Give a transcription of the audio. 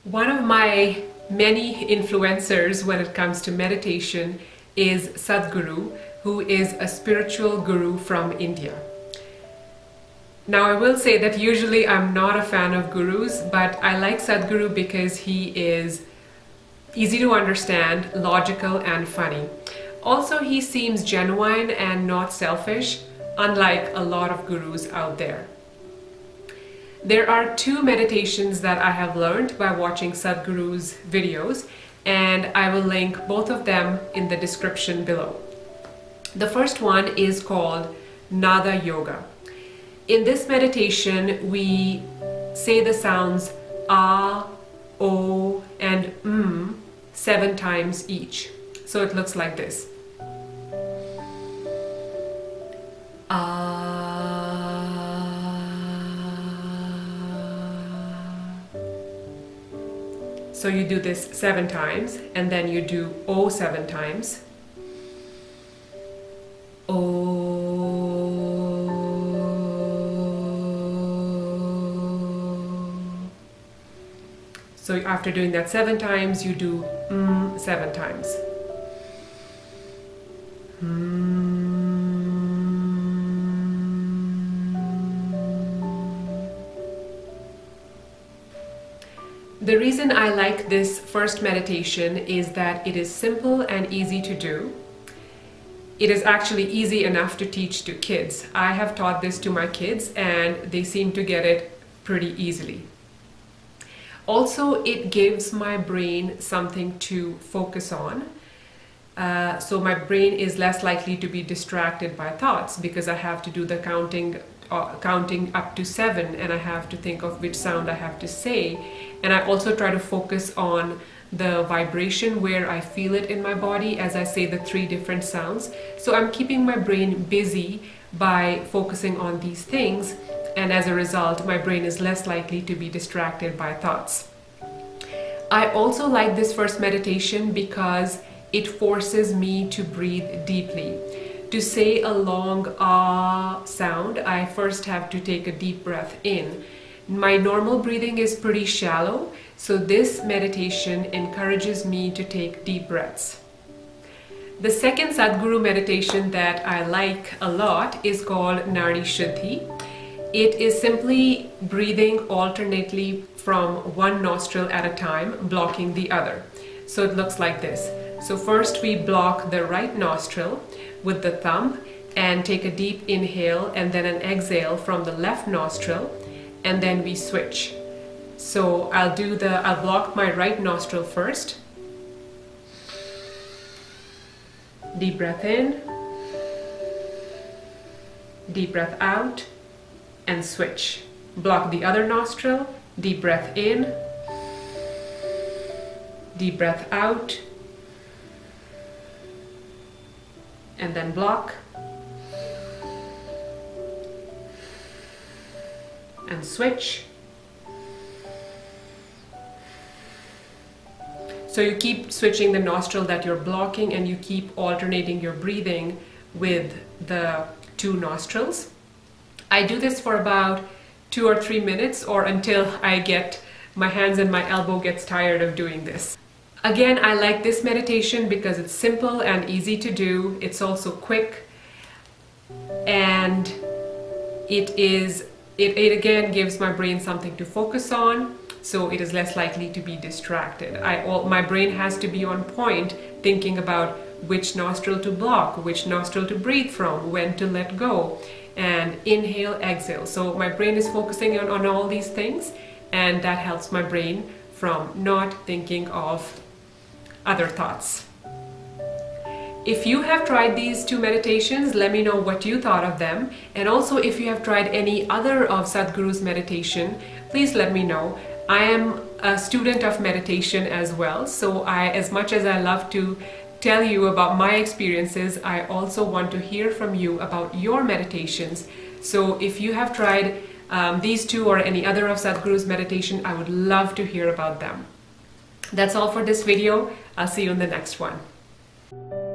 One of my many influencers when it comes to meditation is Sadhguru, who is a spiritual guru from India. Now, I will say that usually I'm not a fan of gurus, but I like Sadhguru because he is easy to understand, logical, and funny. Also, he seems genuine and not selfish, unlike a lot of gurus out there. There are two meditations that I have learned by watching Sadhguru's videos, and I will link both of them in the description below. The first one is called Nada Yoga. In this meditation, we say the sounds ah, o, and 7 times each. So it looks like this. So you do this 7 times, and then you do O 7 times. O. So after doing that 7 times, you do 7 times. The reason I like this first meditation is that it is simple and easy to do. It is actually easy enough to teach to kids. I have taught this to my kids and they seem to get it pretty easily. Also, it gives my brain something to focus on. So my brain is less likely to be distracted by thoughts because I have to do the counting up to 7, and I have to think of which sound I have to say, and I also try to focus on the vibration where I feel it in my body as I say the 3 different sounds. So I'm keeping my brain busy by focusing on these things, and as a result my brain is less likely to be distracted by thoughts. I also like this first meditation because it forces me to breathe deeply. To say a long ah sound, I first have to take a deep breath in. My normal breathing is pretty shallow, so this meditation encourages me to take deep breaths. The second Sadhguru meditation that I like a lot is called Nadi Shuddhi. It is simply breathing alternately from one nostril at a time, blocking the other. So it looks like this. So first we block the right nostril with the thumb and take a deep inhale and then an exhale from the left nostril, and then we switch. So I'll block my right nostril first. Deep breath in, deep breath out, and switch. Block the other nostril, deep breath in, deep breath out, and then block, and switch. So you keep switching the nostril that you're blocking, and you keep alternating your breathing with the 2 nostrils. I do this for about 2 or 3 minutes, or until my hands and my elbow gets tired of doing this. Again, I like this meditation because it's simple and easy to do. It's also quick, and it again gives my brain something to focus on, so it is less likely to be distracted. My brain has to be on point, thinking about which nostril to block, which nostril to breathe from, when to let go, and inhale, exhale. So my brain is focusing on all these things, and that helps my brain from not thinking of other thoughts. If you have tried these 2 meditations, let me know what you thought of them. And also, if you have tried any other of Sadhguru's meditation, please let me know. I am a student of meditation as well, so as much as I love to tell you about my experiences, I also want to hear from you about your meditations. So if you have tried these 2 or any other of Sadhguru's meditation, I would love to hear about them. That's all for this video. I'll see you in the next one.